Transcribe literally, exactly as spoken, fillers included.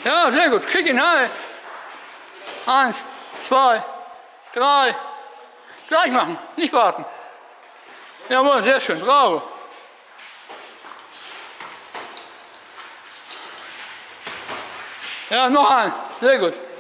Ja, sehr gut. Krieg ihn rein. Eins, zwei, drei. Gleich machen, nicht warten. Jawohl, sehr schön. Bravo. Ja, noch ein. Sehr gut.